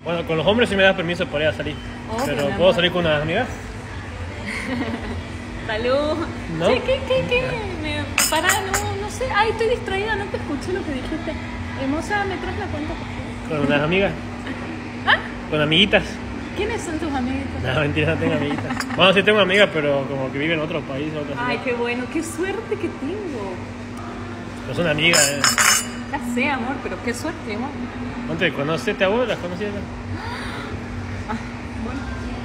Bueno, con los hombres sí me das permiso para ir a salir. Pero mi ¿puedo amor. salir con unas amigas? Salud. ¿No? Sí, ¿qué? Pará, no sé. Ay, estoy distraída, no te escuché lo que dijiste. Hermosa, ¿me traes la cuenta, por favor? ¿Con unas amigas? ¿Ah? ¿Con amiguitas? ¿Quiénes son tus amiguitos? No, mentira, no tengo amiguitas. Bueno, sí tengo amigas, pero como que viven en otro país, en otra ciudad. Ay, qué bueno, qué suerte que tengo. No son amigas, Ya sé, amor, pero qué suerte, amor. ¿Antes de conocerte a vos, las conocías? Bueno.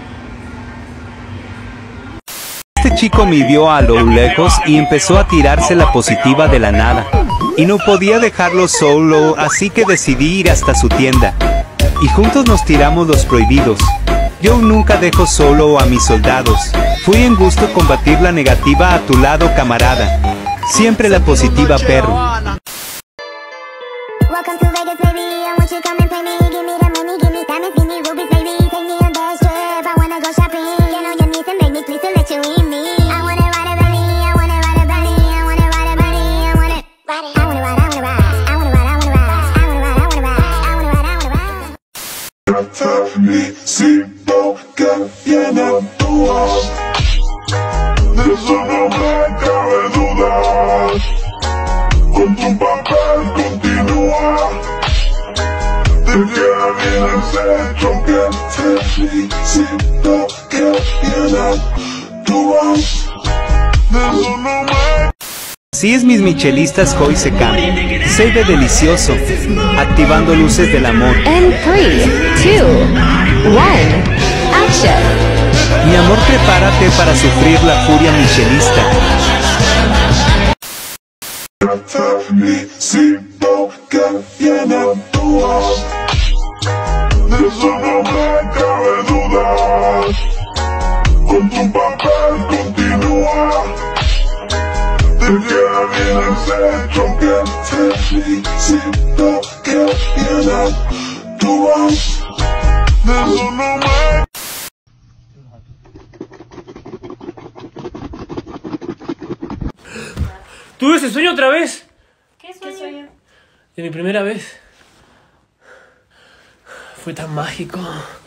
Este chico me vio a lo lejos y empezó a tirarse la positiva de la nada. Y no podía dejarlo solo, así que decidí ir hasta su tienda. Y juntos nos tiramos los prohibidos. Yo nunca dejo solo a mis soldados. Fui en gusto combatir la negativa a tu lado, camarada. Siempre la positiva, perro. Welcome to Vegas, baby. I want you to come and play me. Give me the money, give me diamonds, give me rubies, baby. Take me on that trip. I wanna go shopping. Get on your knees and beg me, please, to let you in me. I wanna ride a bunny, I wanna ride a bunny, I wanna ride a bunny, I wanna ride it. I wanna ride, I wanna ride, I wanna ride, I wanna ride, I wanna ride, I wanna ride, I wanna ride, I wanna ride. Felicito que viene tu voz. De eso no me cabe duda. Con tu papel continúa. Te queda bien ese choque. Felicito que viene tu voz. De eso no me. Así es, mis michelistas, hoy se cambia. Se ve delicioso, activando luces del amor. And 3, 2, 1, action. Mi amor, prepárate para sufrir la furia michelista. Felicito que viene tu voz. De eso no me cabe duda. Con tu papel continúa. Te queda bien ese choque. Felicito que viene tu voz. De eso no me. ¿Tuve ese sueño otra vez? ¿Qué sueño? De mi primera vez. Fue tan mágico.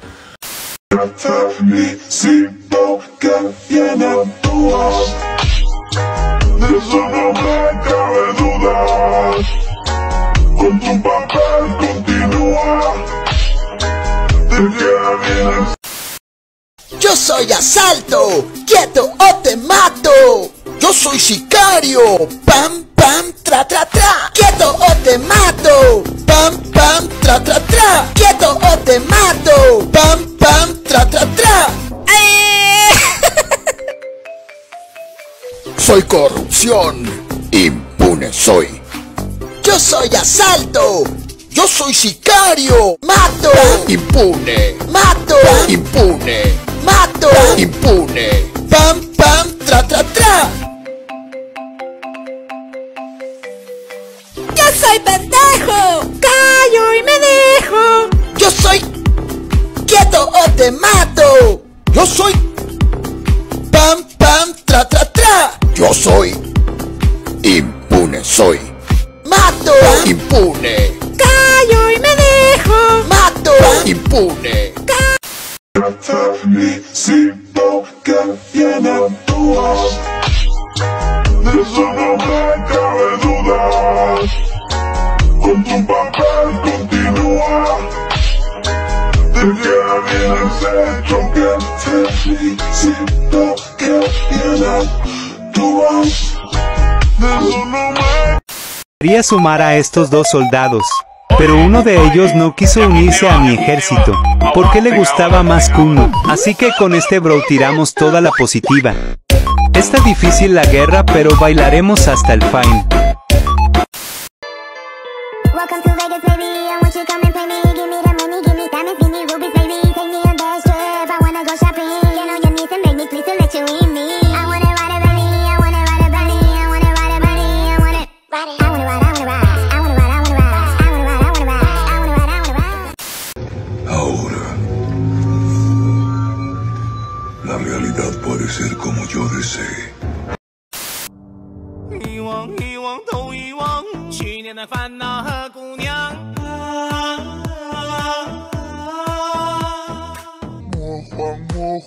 Felicito que viene tu voz. De eso no me cabe duda. Con tu papel continúa. Te queda bien. Yo soy asalto, quieto o te mato. Yo soy sicario, pam pam tra tra tra. Quieto o te mato, pam pam tra tra tra. Quieto o te mato, pam pam tra tra tra. Soy corrupción, impune soy. Yo soy asalto, yo soy sicario. Mato, impune. Mato, impune. Mato, impune. Pam pam tra tra tra. Yo soy pendejo, callo y me dejo. Yo soy quieto o te mato. Yo soy pam pam tra tra tra. Yo soy impune soy. Mato, impune. Callo y me dejo. Mato, impune. Felicito que viene tu voz. De eso no me cabe duda. Con tu papel continúa. Te queda bien ese choque. Felicito que viene tu voz. De eso no me. Quería sumar a estos dos soldados, pero uno de ellos no quiso unirse a mi ejército, porque le gustaba más Kuno. Así que con este bro tiramos toda la positiva. Está difícil la guerra, pero bailaremos hasta el fin. Welcome to Vegas, baby. I want you to come and play me. Give me the money, give me diamonds, give me rubies, baby. Take me on that trip. I wanna go shopping. Get on your knees and beg me, please, to let you in me. I wanna ride a bunny, I wanna ride a bunny, I wanna ride a bunny, I wanna ride it. I wanna ride, I wanna ride, I wanna ride, I wanna ride, I wanna ride, I wanna ride, I wanna ride, I wanna ride. Ahora, la realidad puede ser como yo desee. 一往头一往，去年的烦恼和姑娘。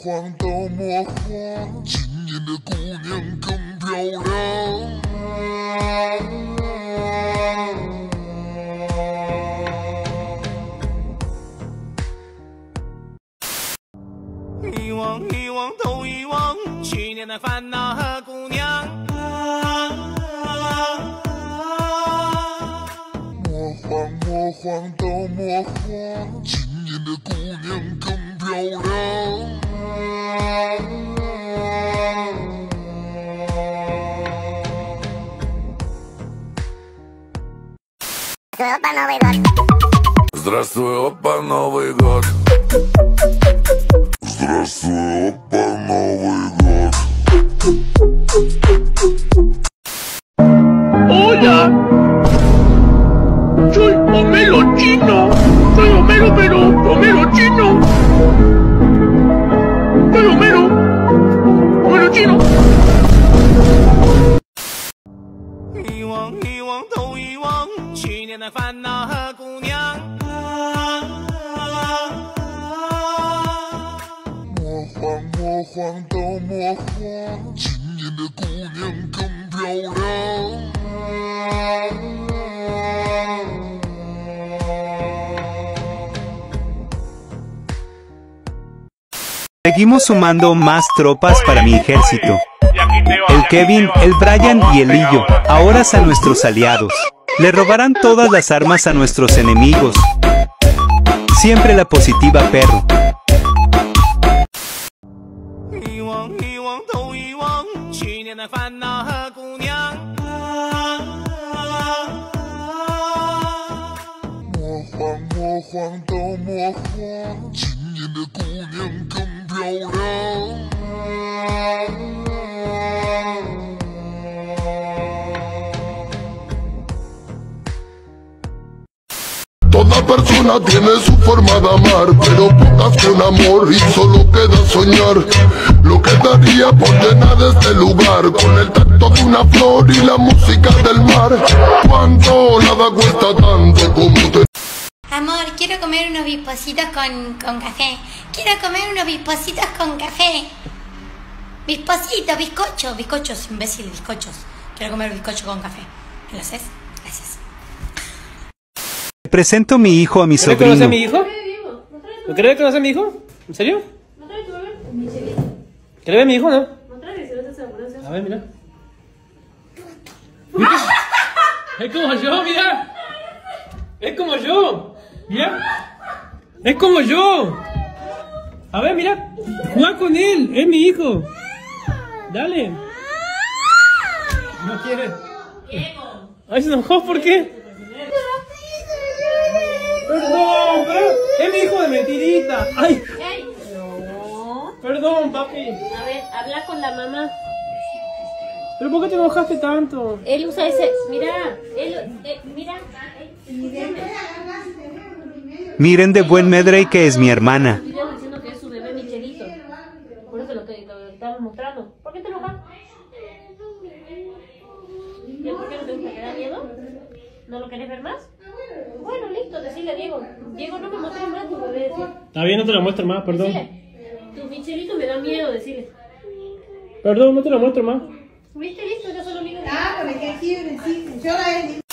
晃到魔晃，今年的姑娘更漂亮。 遗忘遗忘都遗忘，去年的烦恼和姑娘。 魔晃魔晃到魔晃，今年的姑娘更漂亮。 Здравствуй, опа, Новый год. Здравствуй, опа, Новый год. ¡Hola! Soy Homero Chino. Soy Homero, pero Homero Chino. Soy Homero. Homero Chino. 遗忘遗忘都遗忘，去年的烦恼和姑娘。 魔晃魔晃到魔晃，今年的姑娘更漂亮。 Seguimos sumando más tropas para mi ejército. El Kevin, el Brian y el Lillo, ahora son nuestros aliados. Le robarán todas las armas a nuestros enemigos. Siempre la positiva, perro. 遗忘遗忘都遗忘，去年的烦恼和姑娘。 魔晃魔晃到魔晃，今年的姑娘更漂亮。Toda persona tiene su forma de amar, pero pocas con amor y solo queda soñar. Lo que daría por llenar este lugar con el tacto de una flor y la música del mar. Cuánto nada cuesta tanto como te... Amor, quiero comer unos bizpocitos con café. Quiero comer unos bizpocitos con café. Bizpocitos, bizcochos, imbécil, bizcochos. Quiero comer bizcocho con café. ¿Me lo haces? Gracias. Presento mi hijo a mi sobrino. ¿Querés conocer a mi hijo? ¿No querés conocer a mi hijo? ¿En serio? ¿Querés ver a mi hijo, no? A ver, mira. Es como yo, mira. Es como yo. Mira. Es como yo. A ver, mira. Juega con él. Es mi hijo. Dale. No quiere. Ay, se enojó. ¿Por qué? Perdón, pero es mi hijo de mentirita. Ay. No. Perdón, papi. A ver, habla con la mamá. ¿Pero por qué te enojaste tanto? Él usa ese. Mira. Mira. Miren de buen medrey que es mi hermana. Video diciendo que es su bebé Michelito. Por eso lo estamos mostrando. ¿Por qué te enojas? ¿Y por qué no te gusta? ¿Te da miedo? ¿No lo querés ver más? Bueno, listo, decirle a Diego. Diego, no me muestres más tu bebé. Está bien, no te lo muestro más, perdón. Decile, tu Michelito me da miedo, decirle. Perdón, no te lo muestro más. ¿Viste? Listo, ya son amigos. Ah, porque aquí sí, yo la he